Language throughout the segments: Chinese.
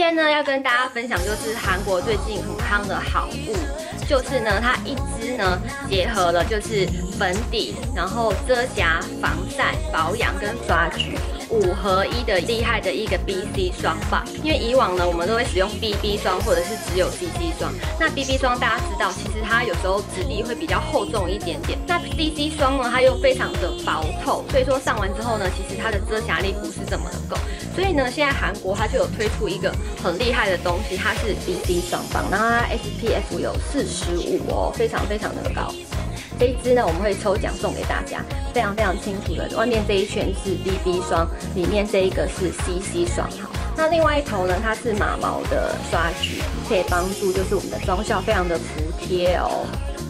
天呢要跟大家分享就是韩国最近很夯的好物，就是呢它一支呢结合了就是粉底，然后遮瑕、防晒、保养跟刷具5合1的厉害的一个 BC 霜棒。因为以往呢我们都会使用 BB 霜或者是只有 CC 霜，那 BB 霜大家知道其实它有时候质地会比较厚重一点点，那 CC 霜呢它又非常的薄透，所以说上完之后呢其实它的遮瑕力不是这么的够。所以呢，现在韩国它就有推出一个很厉害的东西，它是 BC 霜棒，然后它 SPF 有45哦，非常非常的高。这一支呢，我们会抽奖送给大家，非常非常清楚的，外面这一圈是 BB 霜，里面这一个是 CC 霜。好，那另外一头呢，它是马毛的刷具，可以帮助就是我们的妆效非常的服帖哦。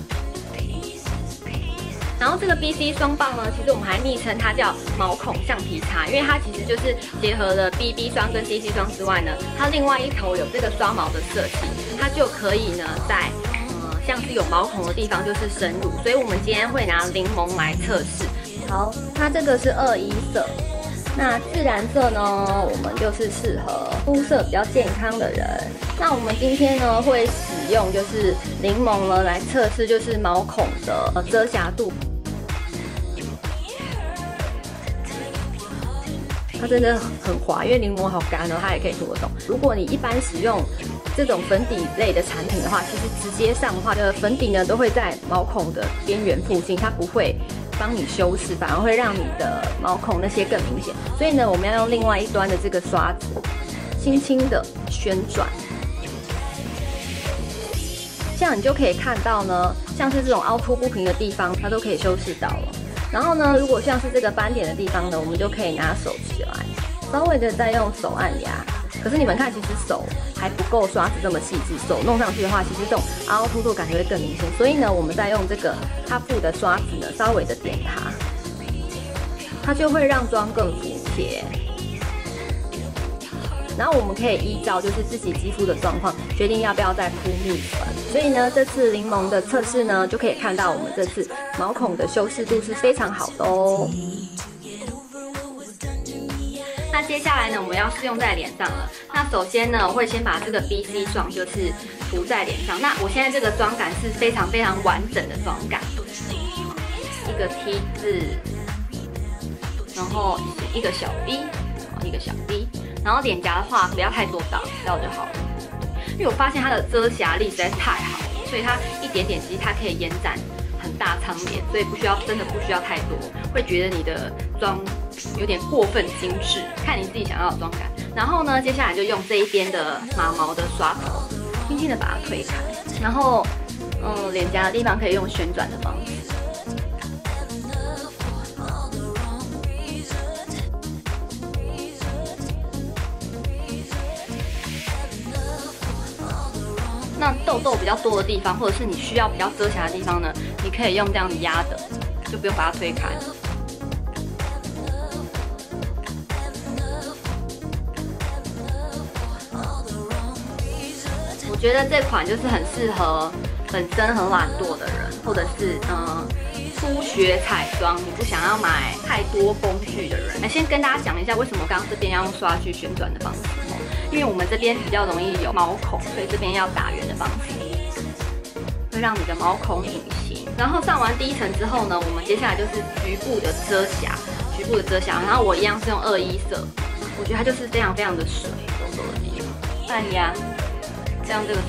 然后这个 BC 霜棒呢，其实我们还昵称它叫毛孔橡皮擦，因为它其实就是结合了 BB 霜跟 CC 霜之外呢，它另外一头有这个刷毛的设计，它就可以呢在像是有毛孔的地方就是深入，所以我们今天会拿柠檬来测试。好，它这个是21色，那自然色呢，我们就是适合肤色比较健康的人。那我们今天呢会使用就是柠檬呢来测试就是毛孔的遮瑕度。它真的很滑，因为柠檬好干哦，它也可以涂得动。如果你一般使用这种粉底类的产品的话，其实直接上的话，粉底呢都会在毛孔的边缘附近，它不会帮你修饰，反而会让你的毛孔那些更明显。所以呢，我们要用另外一端的这个刷子，轻轻的旋转，这样你就可以看到呢，像是这种凹凸不平的地方，它都可以修饰到了。然后呢，如果像是这个斑点的地方呢，我们就可以拿手起来，稍微的再用手按压。可是你们看，其实手还不够刷子这么细致，手弄上去的话，其实这种凹凸感觉会更明显。所以呢，我们再用这个它附的刷子呢，稍微的点它，它就会让妆更服帖。然后我们可以依照就是自己肌肤的状况，决定要不要再铺蜜粉。所以呢，这次柠檬的测试呢，就可以看到我们这次毛孔的修饰度是非常好的哦。那接下来呢，我们要试用在脸上了。那首先呢，我会先把这个 BC 霜就是涂在脸上。那我现在这个妆感是非常非常完整的妆感，一个 T 字，然后一个小 B， 一个小 B。然后脸颊的话，不要太多到就好了。因为我发现它的遮瑕力实在是太好了，所以它一点点其实它可以延展很大苍脸，所以真的不需要太多，会觉得你的妆有点过分精致，看你自己想要的妆感。然后呢，接下来就用这一边的马毛的刷头，轻轻的把它推开，然后脸颊的地方可以用旋转的方式。那痘痘比较多的地方，或者是你需要比较遮瑕的地方呢，你可以用这样子压的，就不用把它推开。我觉得这款就是很适合本身很懒惰的人，或者是初学彩妆，你不想要买太多工具的人。先跟大家讲一下，为什么刚刚这边要用刷具旋转的方式。因为我们这边比较容易有毛孔，所以这边要打圆的方式，会让你的毛孔隐形。然后上完第一层之后呢，我们接下来就是局部的遮瑕，然后我一样是用21色，我觉得它就是非常非常的水，痘痘的地方按压，这样这个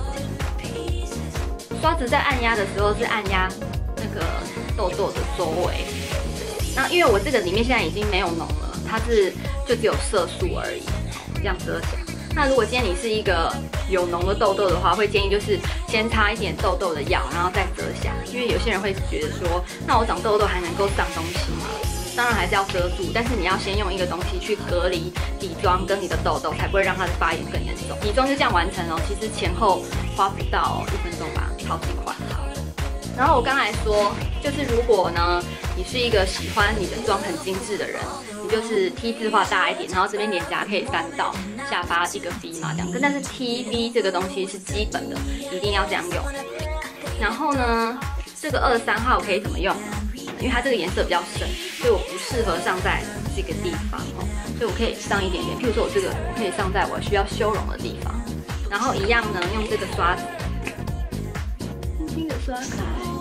刷子在按压的时候是按压那个痘痘的周围。那因为我这个里面现在已经没有脓了，它就只有色素而已。这样遮瑕。那如果今天你是一个有脓的痘痘的话，会建议就是先擦一点痘痘的药，然后再遮瑕。因为有些人会觉得说，那我长痘痘还能够上东西吗？当然还是要遮住，但是你要先用一个东西去隔离底妆跟你的痘痘，才不会让它的发炎更严重。底妆就这样完成哦，其实前后花不到1分钟吧，超级快。然后我刚才说，就是如果呢，你是一个喜欢你的妆很精致的人，你就是 T 字画大一点，然后这边脸颊可以3道，下巴一个 V 嘛这样。但是 TV 这个东西是基本的，一定要这样用。然后呢，这个23号可以怎么用呢？因为它这个颜色比较深，所以我不适合上在这个地方哦，所以我可以上一点点。譬如说我这个可以上在我需要修容的地方，然后一样呢，用这个刷子轻轻的刷开。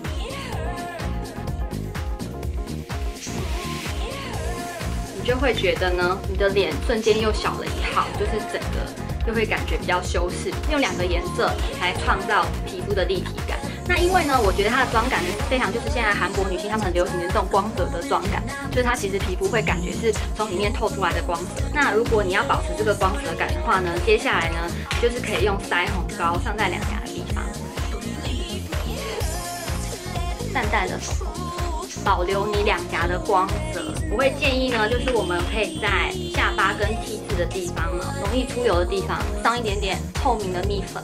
你就会觉得呢，你的脸瞬间又小了一号，就是整个就会感觉比较修饰。用2个颜色来创造皮肤的立体感。那因为呢，我觉得它的妆感呢是非常，就是现在韩国女性她们很流行的这种光泽的妆感，就是它其实皮肤会感觉是从里面透出来的光泽。那如果你要保持这个光泽感的话呢，接下来呢，就是可以用腮红膏上在2颊的地方，淡淡的手工。保留你2颊的光泽，我会建议呢，就是我们可以在下巴跟 T 字的地方呢，容易出油的地方上一点点透明的蜜粉。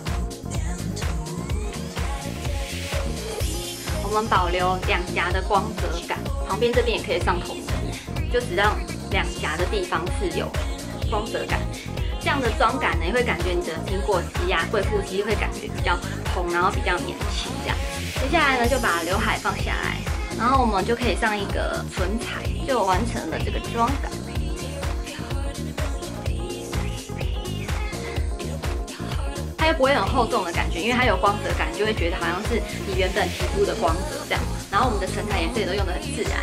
我们保留2颊的光泽感，旁边这边也可以上透明的蜜粉，就只让2颊的地方是有光泽感。这样的妆感呢，也会感觉你的经过肌啊、贵妇肌会感觉比较红，然后比较年轻这样。接下来呢，就把刘海放下来。然后我们就可以上一个唇彩，就完成了这个妆感。它又不会很厚重的感觉，因为它有光泽感，你就会觉得好像是你原本皮肤的光泽这样。然后我们的唇彩颜色也都用得很自然。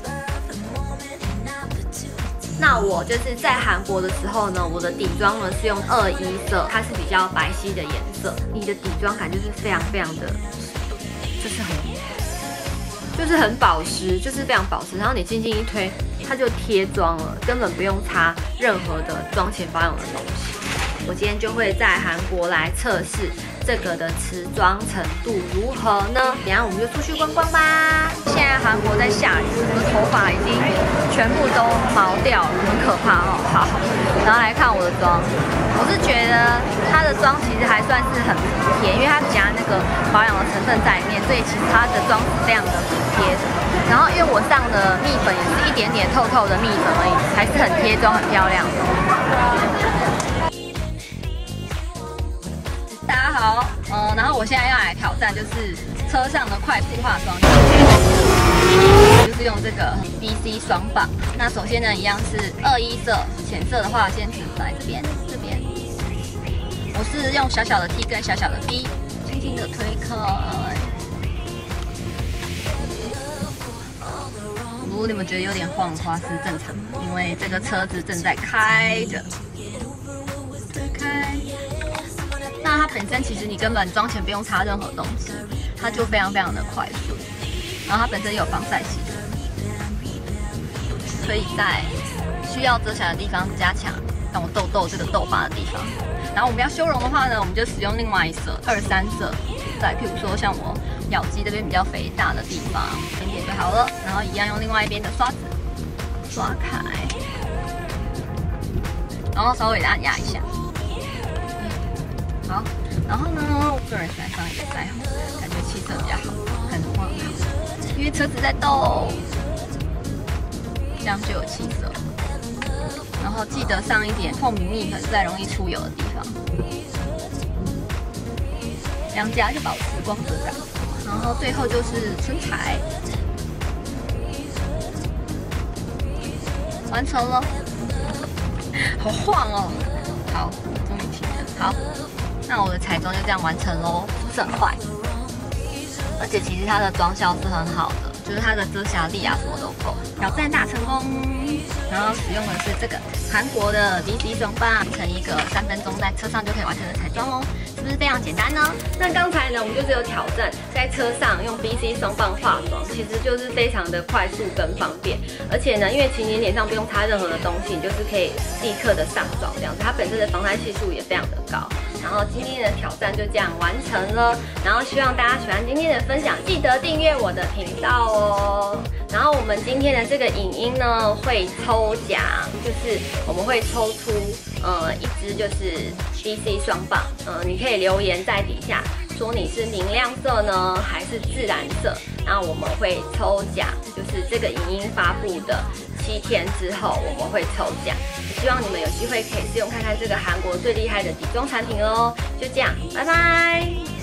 那我就是在韩国的时候呢，我的底妆呢是用21色，它是比较白皙的颜色。你的底妆感就是非常的，就是很保湿，就是非常保湿，然后你轻轻一推，它就贴妆了，根本不用擦任何的妆前保养的东西。我今天就会在韩国来测试这个的持妆程度如何呢？等下我们就出去逛逛吧。现在韩国在下雨，我的头发已经全部都毛掉了，很可怕哦。好，然后来看我的妆，我是觉得它的妆其实还算是很服帖，因为它加那个保养的成分在里面，所以其实它的妆是非常的服帖的。然后因为我上的蜜粉也是一点点透透的蜜粉而已，还是很贴妆，很漂亮。大家好，然后我现在要来挑战就是车上的快速化妆，就是用这个 BC 双棒。那首先呢，一样是21色，浅色的话先停在这边。我是用小小的 T 跟小小的 B， 轻轻的推开。如果你们觉得有点晃的话是正常的，因为这个车子正在开着。推开。那它本身其实你根本妆前不用擦任何东西，它就非常的快速。然后它本身有防晒系统，可以在需要遮瑕的地方加强让我痘痘这个痘疤的地方。然后我们要修容的话呢，我们就使用另外一色23色，在譬如说像我咬肌这边比较肥大的地方，一点点就好了。然后一样用另外一边的刷子刷开，然后稍微按压一下。好，然后呢，我个人喜欢上一个腮红，感觉气色比较好，很晃，因为车子在动，这样就有气色。然后记得上一点透明蜜粉在容易出油的地方，2颊就保持光泽感。然后最后就是唇彩，完成了，好晃哦！好，终于停了。好。那我的彩妆就这样完成咯，是不是很快？而且其实它的妆效是很好的，就是它的遮瑕力啊什么都够，挑战大成功。然后使用的是这个韩国的 BC 双棒，成一个3分钟在车上就可以完成的彩妆哦，是不是非常简单呢？那刚才呢，我们就只有挑战在车上用 BC 双棒化妆，其实就是非常的快速跟方便。而且呢，因为其实你脸上不用擦任何的东西，你就是可以立刻的上妆这样子，它本身的防晒系数也非常的高。然后今天的挑战就这样完成了，然后希望大家喜欢今天的分享，记得订阅我的频道哦。然后我们今天的这个影音呢会抽奖，就是我们会抽出一支就是 BC 双棒，你可以留言在底下说你是明亮色呢还是自然色，然后我们会抽奖，就是这个影音发布的7天之后我们会抽奖。希望你们有机会可以试用看看这个韩国最厉害的底妆产品哦。就这样，拜拜。